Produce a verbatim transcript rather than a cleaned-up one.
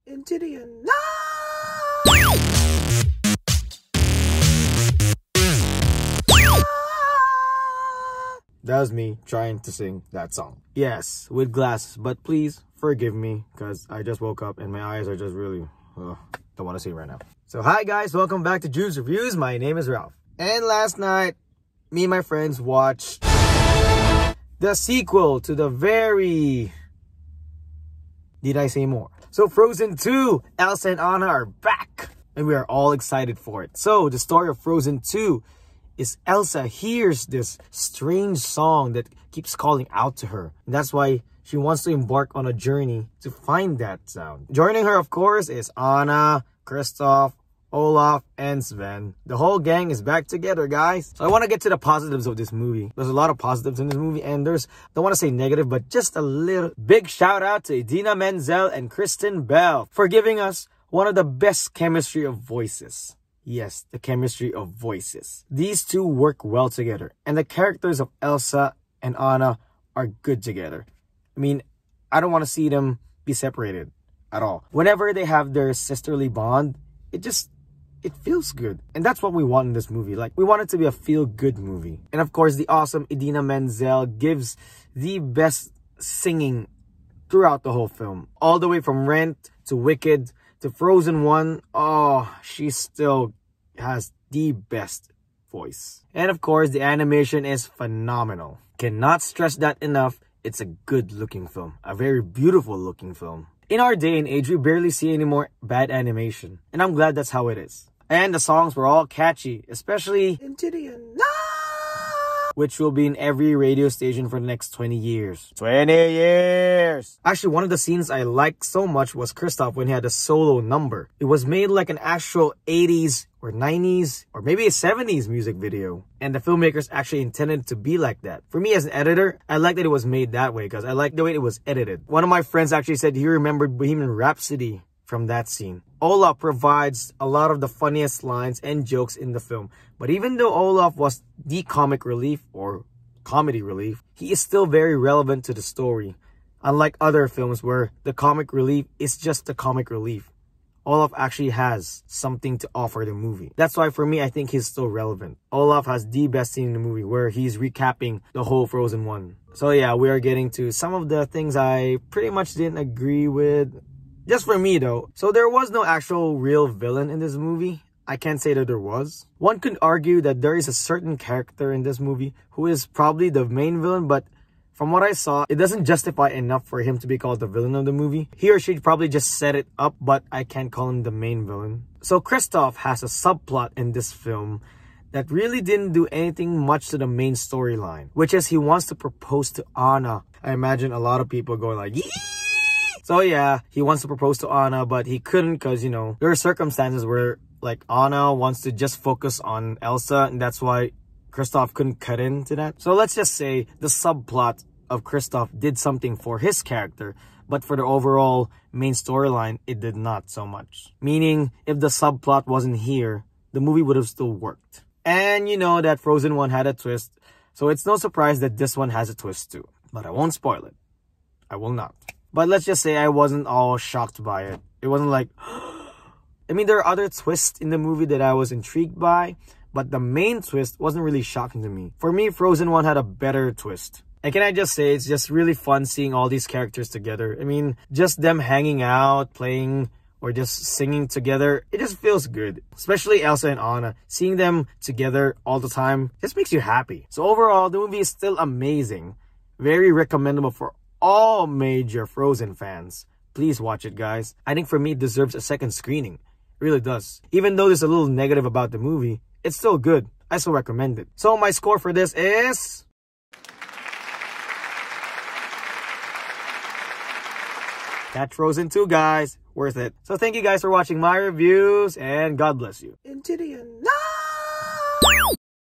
Into the unknown. That was me trying to sing that song. Yes, with glasses, but please forgive me because I just woke up and my eyes are just really, ugh, don't want to see right now. So hi guys, welcome back to Juvs Reviews. My name is Ralph. And last night, me and my friends watched the sequel to the very... Did I say more? So Frozen two, Elsa and Anna are back. And we are all excited for it. So the story of Frozen two is Elsa hears this strange song that keeps calling out to her. And that's why she wants to embark on a journey to find that sound. Joining her, of course, is Anna, Kristof, Olaf, and Sven. The whole gang is back together, guys. So I want to get to the positives of this movie. There's a lot of positives in this movie, and there's, don't want to say negative, but just a little. Big shout out to Idina Menzel and Kristen Bell for giving us one of the best chemistry of voices. Yes, the chemistry of voices. These two work well together, and the characters of Elsa and Anna are good together. I mean, I don't want to see them be separated at all. Whenever they have their sisterly bond, it just, it feels good. And that's what we want in this movie. Like, we want it to be a feel-good movie. And of course, the awesome Idina Menzel gives the best singing throughout the whole film. All the way from Rent to Wicked to Frozen one, oh, she still has the best voice. And of course, the animation is phenomenal. Cannot stress that enough. It's a good looking film. A very beautiful looking film. In our day and age, we barely see any more bad animation. And I'm glad that's how it is. And the songs were all catchy, especially Into the Unknown, which will be in every radio station for the next twenty years. twenty years! Actually, one of the scenes I liked so much was Kristof when he had a solo number. It was made like an actual eighties or nineties or maybe a seventies music video. And the filmmakers actually intended it to be like that. For me as an editor, I like that it was made that way because I like the way it was edited. One of my friends actually said he remembered Bohemian Rhapsody from that scene. Olaf provides a lot of the funniest lines and jokes in the film. But even though Olaf was the comic relief or comedy relief, he is still very relevant to the story. Unlike other films where the comic relief is just the comic relief, Olaf actually has something to offer the movie. That's why for me, I think he's still relevant. Olaf has the best scene in the movie where he's recapping the whole Frozen one. So yeah, we are getting to some of the things I pretty much didn't agree with. Just for me though. So there was no actual real villain in this movie. I can't say that there was. One could argue that there is a certain character in this movie who is probably the main villain, but from what I saw, it doesn't justify enough for him to be called the villain of the movie. He or she probably just set it up, but I can't call him the main villain. So Kristof has a subplot in this film that really didn't do anything much to the main storyline, which is he wants to propose to Anna. I imagine a lot of people going like, yee! So yeah, he wants to propose to Anna, but he couldn't because, you know, there are circumstances where like Anna wants to just focus on Elsa, and that's why Kristof couldn't cut into that. So let's just say the subplot of Kristof did something for his character, but for the overall main storyline, it did not so much. Meaning, if the subplot wasn't here, the movie would have still worked. And you know that Frozen one had a twist, so it's no surprise that this one has a twist too. But I won't spoil it. I will not. But let's just say I wasn't all shocked by it. It wasn't like... I mean, there are other twists in the movie that I was intrigued by, but the main twist wasn't really shocking to me. For me, Frozen one had a better twist. And can I just say, it's just really fun seeing all these characters together. I mean, just them hanging out, playing, or just singing together, it just feels good. Especially Elsa and Anna. Seeing them together all the time just makes you happy. So overall, the movie is still amazing. Very recommendable for all major Frozen fans. Please watch it, guys. I think for me, it deserves a second screening. It really does. Even though there's a little negative about the movie, it's still good. I still recommend it. So my score for this is... Catch Frozen two, guys. Worth it. So thank you guys for watching my reviews, and God bless you. Into the unknown.